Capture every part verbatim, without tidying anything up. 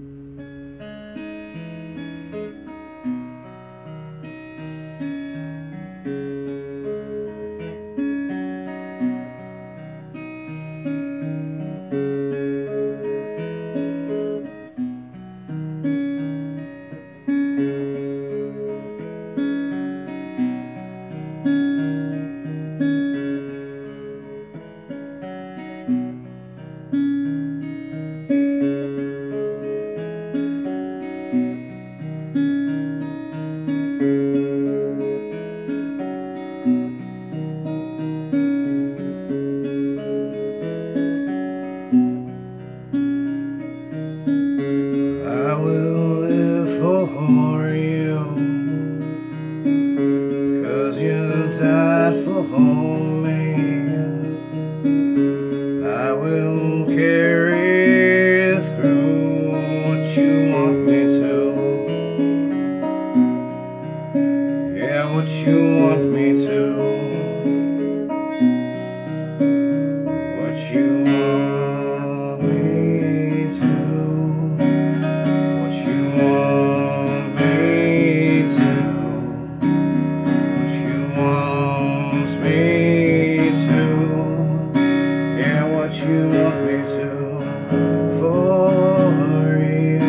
I will live for you, 'cause you died for me. I will carry through what you want me to. Yeah, what you want me to. What you want me to. What you want me to. What you want me to. Yeah, what you want me to. For you.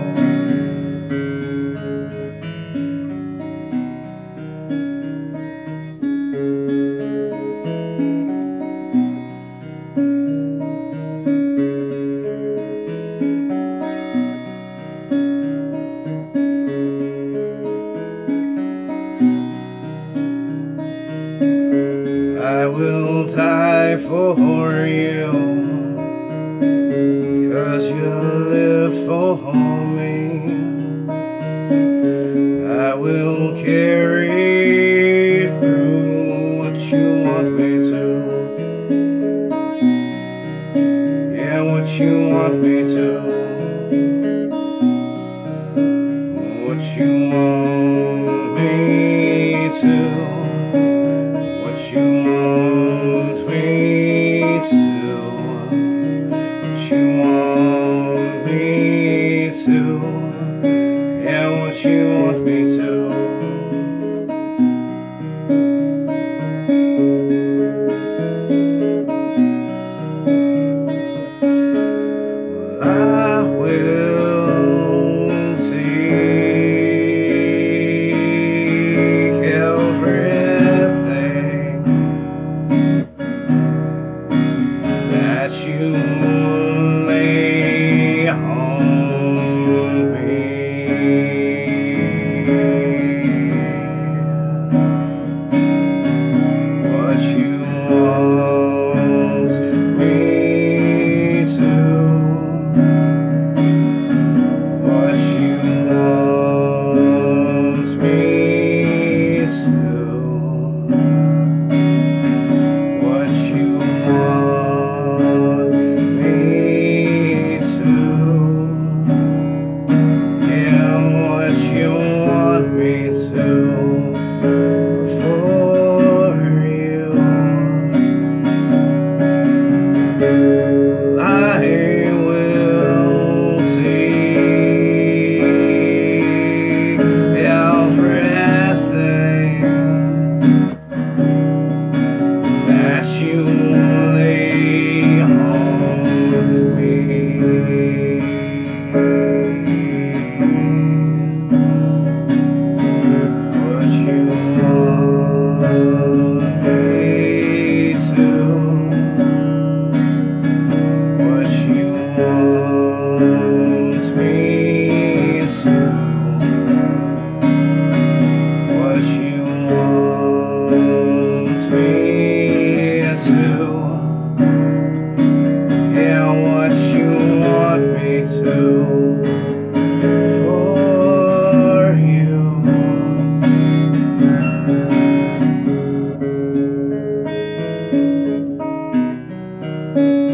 I will die for you, 'cause you lived for me. I will carry through what you want me to. Yeah, what you want me to. What you want me to. What you want me to. What you want me to. Yeah, what you want me to. Well, I will take everything that you lay on me. What you want me to. What you want me to. What you want me to. Yeah, what you want me to. For you. I will take everything that you lay on me. What you want me to. What you want me to. What you want me to. Yeah, what you want me to. For you. Thank you.